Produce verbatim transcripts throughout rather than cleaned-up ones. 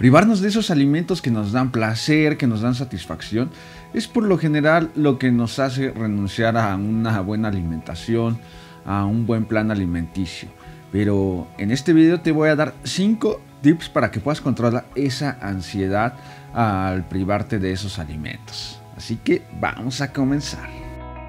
Privarnos de esos alimentos que nos dan placer, que nos dan satisfacción, es por lo general lo que nos hace renunciar a una buena alimentación, a un buen plan alimenticio. Pero en este video te voy a dar cinco tips para que puedas controlar esa ansiedad al privarte de esos alimentos. Así que vamos a comenzar.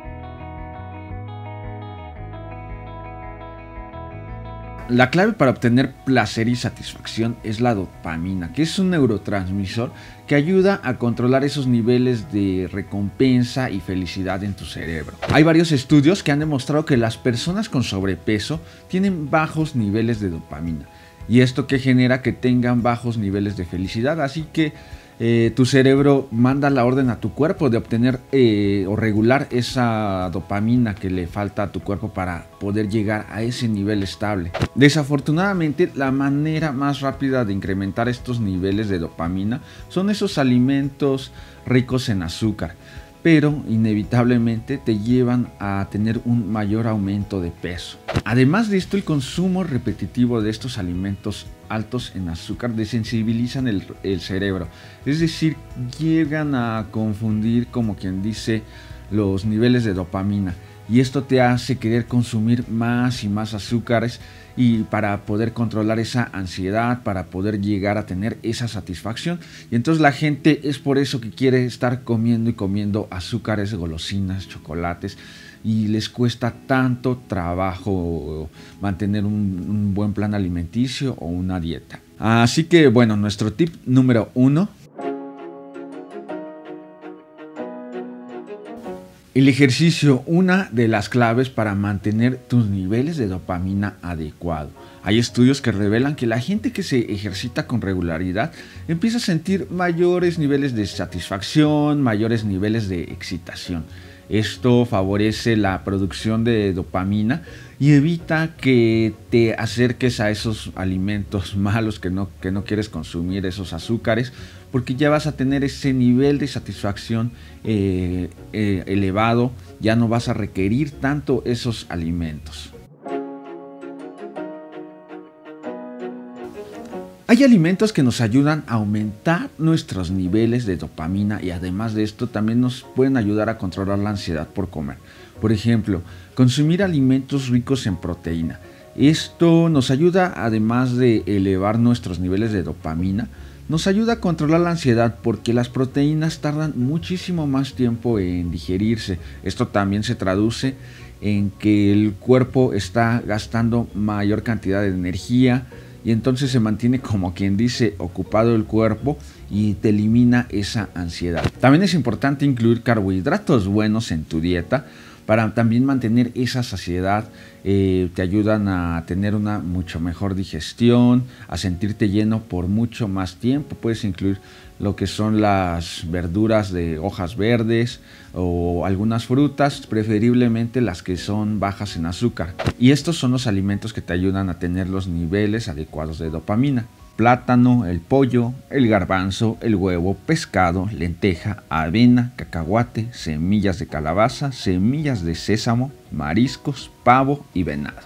La clave para obtener placer y satisfacción es la dopamina, que es un neurotransmisor que ayuda a controlar esos niveles de recompensa y felicidad en tu cerebro. Hay varios estudios que han demostrado que las personas con sobrepeso tienen bajos niveles de dopamina, y esto que genera que tengan bajos niveles de felicidad, así que Eh, tu cerebro manda la orden a tu cuerpo de obtener eh, o regular esa dopamina que le falta a tu cuerpo para poder llegar a ese nivel estable. Desafortunadamente, la manera más rápida de incrementar estos niveles de dopamina son esos alimentos ricos en azúcar, pero inevitablemente te llevan a tener un mayor aumento de peso. Además de esto, el consumo repetitivo de estos alimentos altos en azúcar desensibilizan el, el cerebro, es decir, llegan a confundir, como quien dice, los niveles de dopamina, y esto te hace querer consumir más y más azúcares y para poder controlar esa ansiedad, para poder llegar a tener esa satisfacción. Y entonces la gente es por eso que quiere estar comiendo y comiendo azúcares, golosinas, chocolates, y les cuesta tanto trabajo mantener un, un buen plan alimenticio o una dieta. Así que bueno, nuestro tip número uno: el ejercicio, una de las claves para mantener tus niveles de dopamina adecuado. Hay estudios que revelan que la gente que se ejercita con regularidad empieza a sentir mayores niveles de satisfacción, mayores niveles de excitación. Esto favorece la producción de dopamina y evita que te acerques a esos alimentos malos que no, que no quieres consumir, esos azúcares, porque ya vas a tener ese nivel de satisfacción eh, eh, elevado, ya no vas a requerir tanto esos alimentos. Hay alimentos que nos ayudan a aumentar nuestros niveles de dopamina y además de esto también nos pueden ayudar a controlar la ansiedad por comer. Por ejemplo, consumir alimentos ricos en proteína. Esto nos ayuda, además de elevar nuestros niveles de dopamina, nos ayuda a controlar la ansiedad porque las proteínas tardan muchísimo más tiempo en digerirse. Esto también se traduce en que el cuerpo está gastando mayor cantidad de energía, y entonces se mantiene, como quien dice, ocupado el cuerpo y te elimina esa ansiedad. También es importante incluir carbohidratos buenos en tu dieta para también mantener esa saciedad. Eh, te ayudan a tener una mucho mejor digestión, a sentirte lleno por mucho más tiempo. Puedes incluir lo que son las verduras de hojas verdes o algunas frutas, preferiblemente las que son bajas en azúcar. Y estos son los alimentos que te ayudan a tener los niveles adecuados de dopamina. Plátano, el pollo, el garbanzo, el huevo, pescado, lenteja, avena, cacahuate, semillas de calabaza, semillas de sésamo, mariscos, pavo y venado.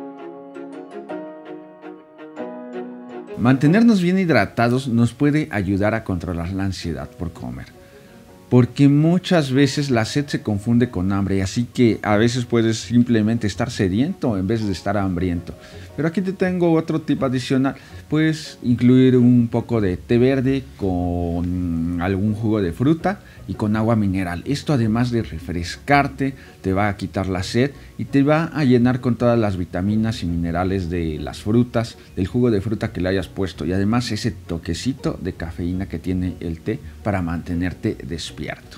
Mantenernos bien hidratados nos puede ayudar a controlar la ansiedad por comer, porque muchas veces la sed se confunde con hambre, así que a veces puedes simplemente estar sediento en vez de estar hambriento. Pero aquí te tengo otro tip adicional: puedes incluir un poco de té verde con algún jugo de fruta y con agua mineral. Esto, además de refrescarte, te va a quitar la sed y te va a llenar con todas las vitaminas y minerales de las frutas, del jugo de fruta que le hayas puesto, y además ese toquecito de cafeína que tiene el té para mantenerte despierto.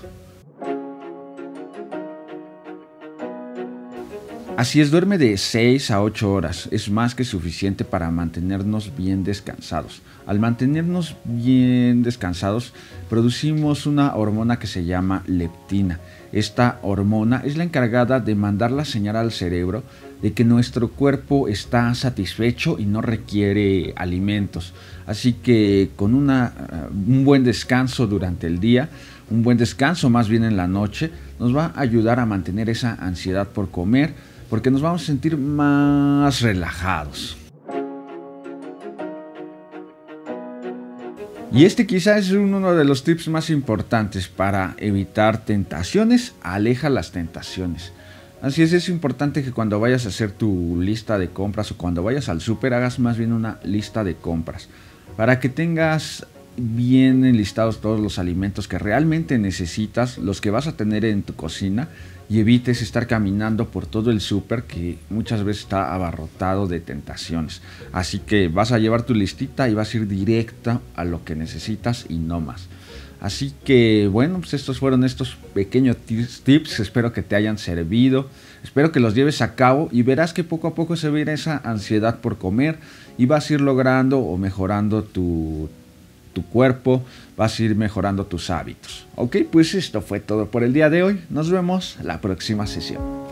Así es, duerme de seis a ocho horas, es más que suficiente para mantenernos bien descansados. Al mantenernos bien descansados, producimos una hormona que se llama leptina. Esta hormona es la encargada de mandar la señal al cerebro de que nuestro cuerpo está satisfecho y no requiere alimentos. Así que con una, un buen descanso durante el día, un buen descanso más bien en la noche, nos va a ayudar a mantener esa ansiedad por comer, porque nos vamos a sentir más relajados. Y este quizás es uno de los tips más importantes para evitar tentaciones. Aleja las tentaciones. Así es, es importante que cuando vayas a hacer tu lista de compras o cuando vayas al súper hagas más bien una lista de compras para que tengas bien enlistados todos los alimentos que realmente necesitas, los que vas a tener en tu cocina, y evites estar caminando por todo el súper que muchas veces está abarrotado de tentaciones. Así que vas a llevar tu listita y vas a ir directa a lo que necesitas y no más. Así que bueno, pues estos fueron estos pequeños tips, espero que te hayan servido, espero que los lleves a cabo y verás que poco a poco se va a ir esa ansiedad por comer y vas a ir logrando o mejorando tu, tu cuerpo, vas a ir mejorando tus hábitos. Ok, pues esto fue todo por el día de hoy, nos vemos la próxima sesión.